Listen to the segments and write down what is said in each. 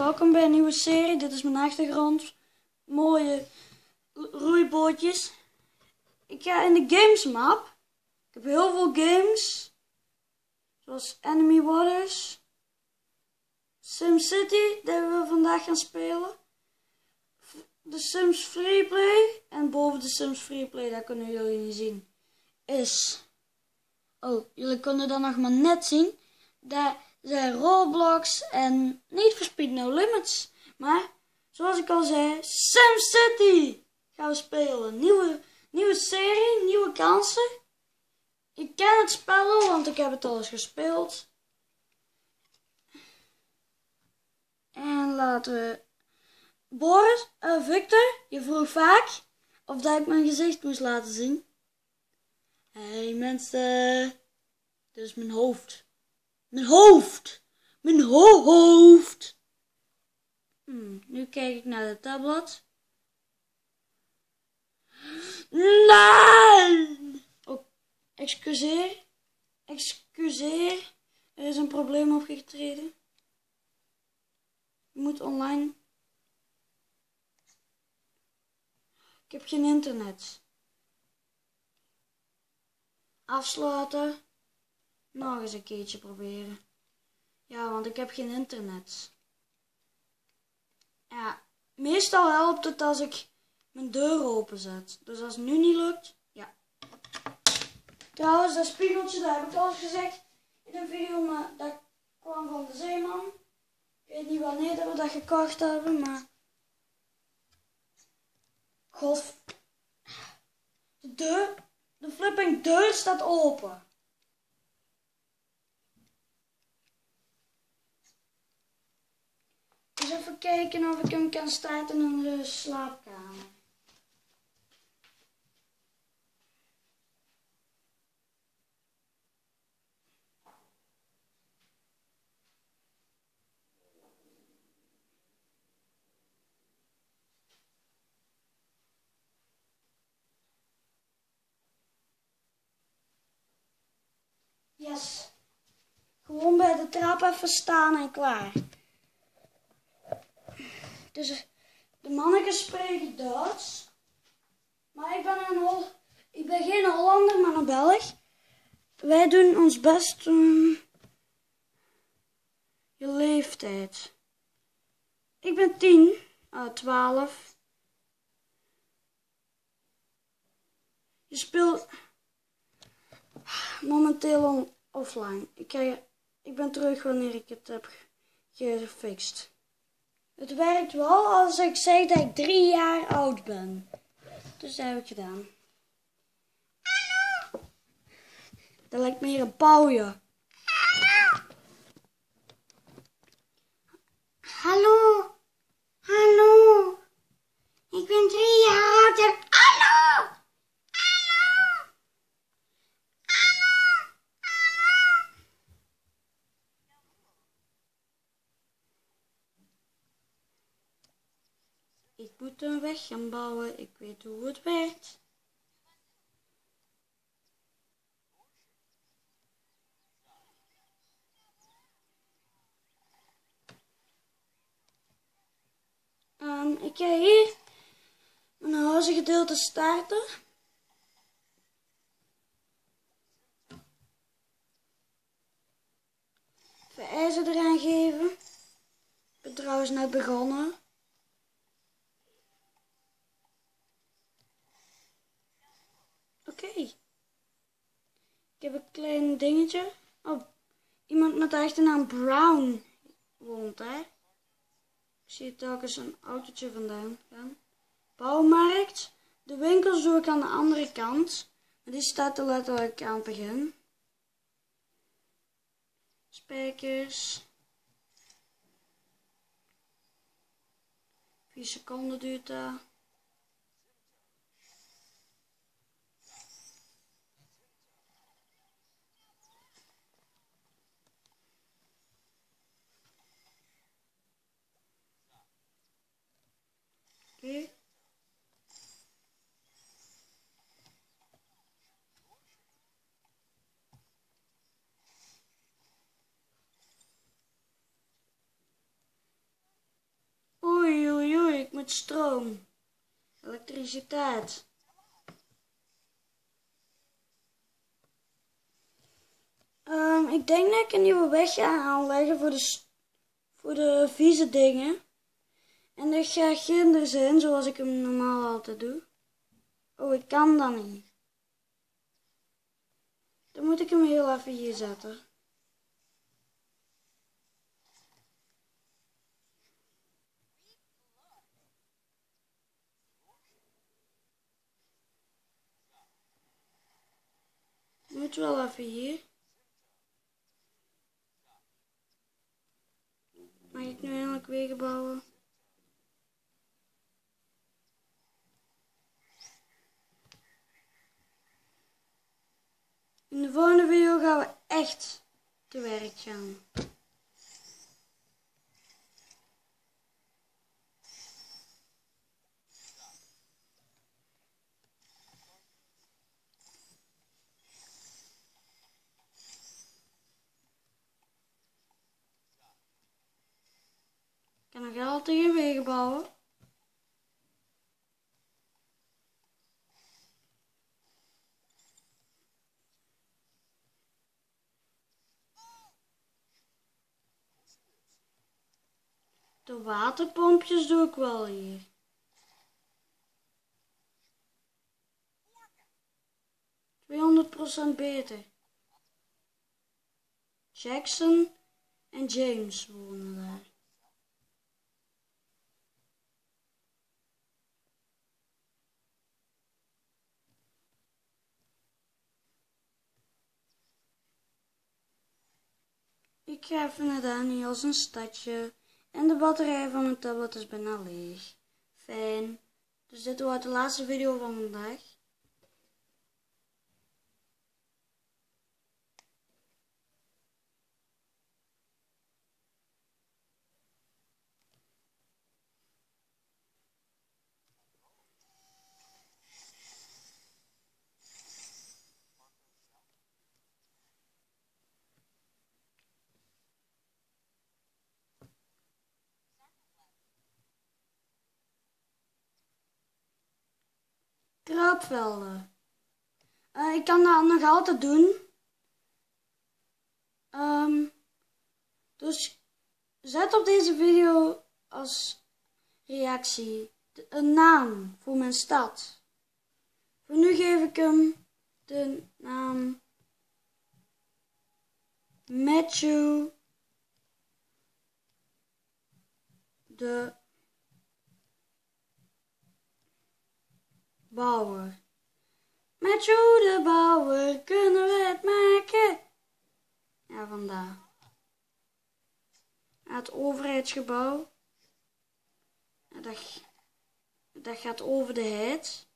welkom bij een nieuwe serie. Dit is mijn achtergrond. Mooie roeibootjes. Ik ga in de games map. Ik heb heel veel games. Zoals Enemy Waters. SimCity, dat we vandaag gaan spelen. De Sims Freeplay. En boven de Sims Freeplay, dat kunnen jullie niet zien. Jullie kunnen dat nog maar net zien. Daar zijn Roblox en Need for Speed No Limits. Maar, zoals ik al zei, SimCity gaan we spelen. Nieuwe serie, nieuwe kansen. Ik ken het spel al, want ik heb het al eens gespeeld. En laten we... Victor, je vroeg vaak of dat ik mijn gezicht moest laten zien. Hey mensen, dit is mijn hoofd. Mijn hoofd! Mijn hoofd! Nu kijk ik naar de tablet. Nee! Oh, excuseer. Er is een probleem opgetreden. Je moet online. Ik heb geen internet. Afsluiten. Nog eens een keertje proberen. Ja, want ik heb geen internet. Ja, meestal helpt het als ik mijn deur openzet. Dus als het nu niet lukt, ja. Trouwens, dat spiegeltje, dat heb ik al eens gezegd in een video, maar dat kwam van de Zeeman. Ik weet niet wanneer dat we dat gekocht hebben, maar... God. De flipping deur staat open. Dus even kijken of ik hem kan starten in de slaapkamer. Yes. Gewoon bij de trap even staan en klaar. Dus de mannetjes spreken Duits. Maar ik ben geen Hollander, maar een Belg. Wij doen ons best je leeftijd. Ik ben 10, 12. Je speelt momenteel offline. Ik ben terug wanneer ik het heb gefixt. Het werkt wel als ik zeg dat ik 3 jaar oud ben. Dus dat heb ik gedaan. Dat lijkt meer een pauwje. Hallo. Hallo. Ik ben 3 jaar oud en hallo. Hallo. Hallo. Hallo. Ik moet een weg gaan bouwen. Ik weet hoe het werkt. Ik ga hier mijn huizengedeelte starten. Even ijzer eraan geven. Ik ben trouwens net begonnen. Oké. Ik heb een klein dingetje. Oh, iemand met de achternaam Brown woont daar. Ik zie telkens een autootje vandaan gaan. Bouwmarkt. De winkels doe ik aan de andere kant. Maar die staat er letterlijk aan het begin. Spijkers. 4 seconden duurt dat. Oké. met stroom, elektriciteit. Ik denk dat ik een nieuwe weg ga aanleggen voor de vieze dingen. En er gaat ginder zijn zoals ik hem normaal altijd doe. Oh, ik kan dat niet. Dan moet ik hem heel even hier zetten. Moet wel even hier. Mag ik nu eindelijk wegen bouwen? In de volgende video gaan we echt te werk gaan. Ik kan nog altijd geen wegen bouwen. De waterpompjes doe ik wel hier. %200 beter. Jackson en James wonen daar. Ik ga even naar Dani als een stadje. En de batterij van mijn tablet is bijna leeg. Fijn. Dus dit wordt de laatste video van vandaag. Kraapvelden. Ik kan dat nog altijd doen. Dus zet op deze video als reactie een naam voor mijn stad. Voor nu geef ik hem de naam Matthew de Bouwer. Matthew de Bouwer, kunnen we het maken? Ja, vandaar. Het overheidsgebouw. Dat gaat over de heid.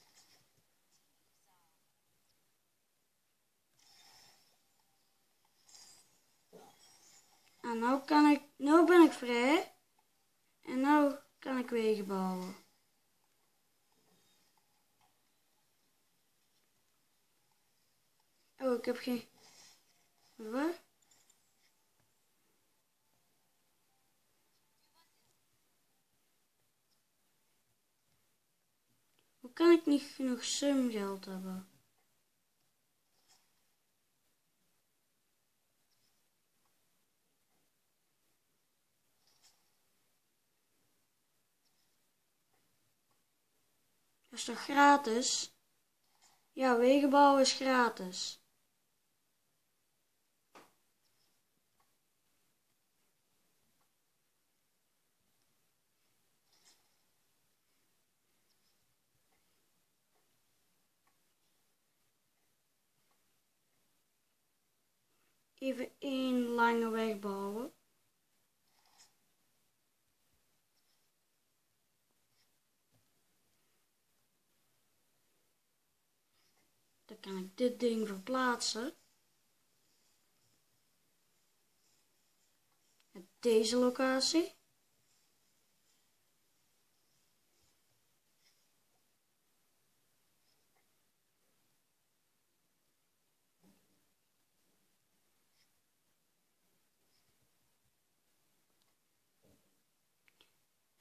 En nou ben ik vrij. En nou kan ik wegen bouwen. Oh, ik heb geen... Wat? Hoe kan ik niet genoeg sumgeld hebben? Dat is toch gratis? Ja, wegenbouw is gratis. Even één lange weg bouwen. Dan kan ik dit ding verplaatsen. Met deze locatie.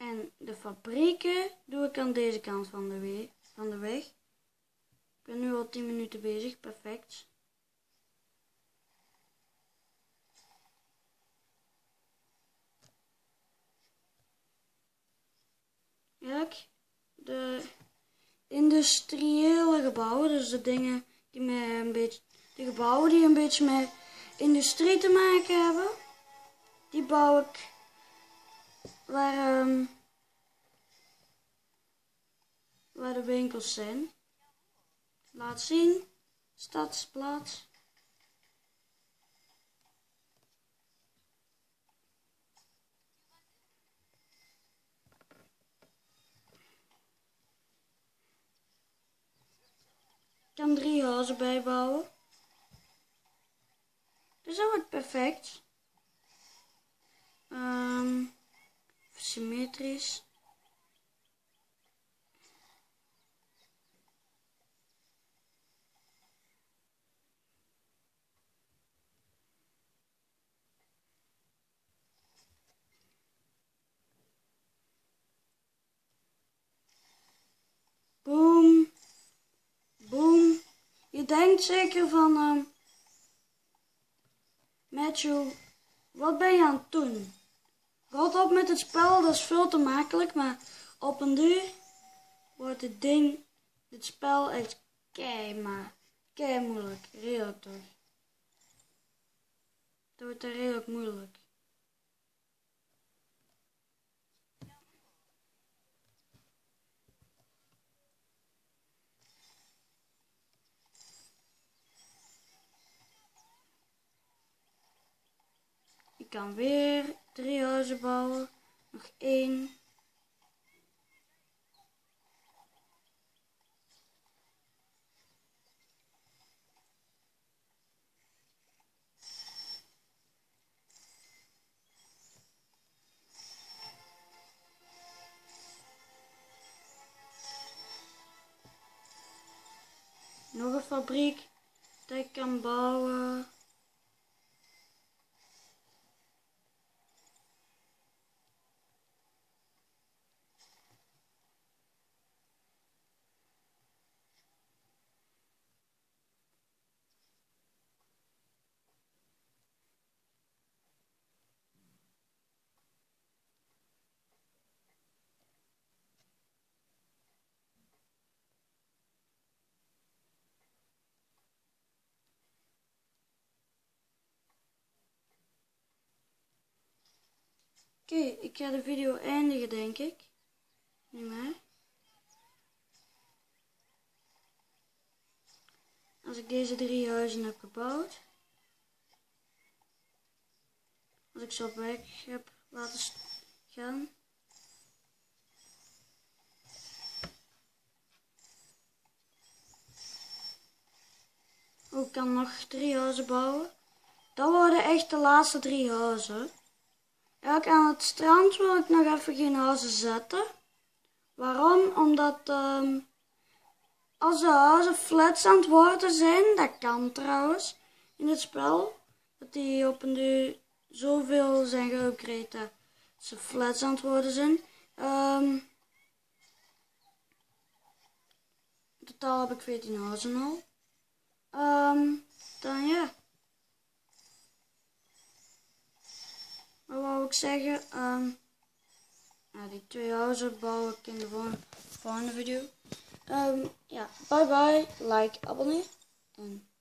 En de fabrieken doe ik aan deze kant van de weg. Ik ben nu al 10 minuten bezig, perfect. Kijk, de industriële gebouwen, dus de dingen die met een beetje, de gebouwen die een beetje met industrie te maken hebben, die bouw ik waar de winkels zijn. Laat zien, stadsplaats. Ik kan 3 huizen bijbouwen. Dus dat wordt perfect. Symmetrisch. Boom. Boom. Je denkt zeker van, Matthew, wat ben je aan het doen? Rot op met het spel, dat is veel te makkelijk, maar op een duur wordt dit spel echt kei moeilijk. Redelijk toch. Dat wordt redelijk moeilijk. Ik kan weer 3 huizen bouwen. Nog 1. Nog een fabriek dat ik kan bouwen. Oké, ik ga de video eindigen denk ik. Niet meer. Als ik deze 3 huizen heb gebouwd. Als ik ze op weg heb laten gaan. Oh, ik kan nog 3 huizen bouwen. Dat worden echt de laatste 3 huizen. Ook aan het strand wil ik nog even geen huizen zetten. Waarom? Omdat als de huizen flats aan het worden zijn, dat kan trouwens in het spel, dat die op een duur zoveel zijn geüpgrade dat ze flats aan het worden zijn. In totaal heb ik 14 huizen al. Dan ja. Wat wou ik zeggen? Die 2 huizen bouw ik in de volgende video. Ja, bye bye, like, abonneer en